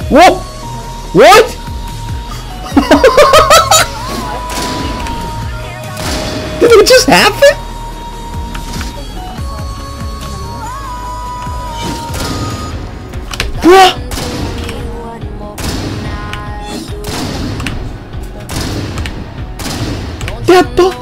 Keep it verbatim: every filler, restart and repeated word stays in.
What? What? Did it just happen? Bruh! What the?